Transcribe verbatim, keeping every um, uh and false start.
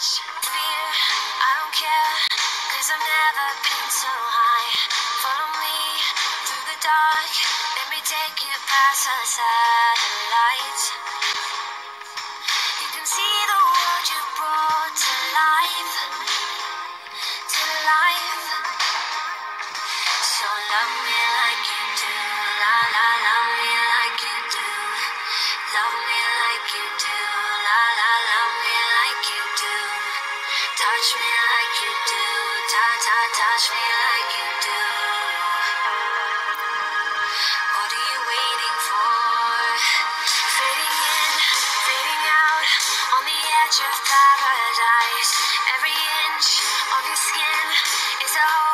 Fear, I don't care, cause I've never been so high. Follow me through the dark, let me take you past the satellites. You can see the world you brought to life, to life. So love me like you do, la la, love me like you do. Love me like you do, la la, love me like you do. Touch me like you do, ta ta, touch me like you do. What are you waiting for? Fading in, fading out, on the edge of paradise. Every inch of your skin is a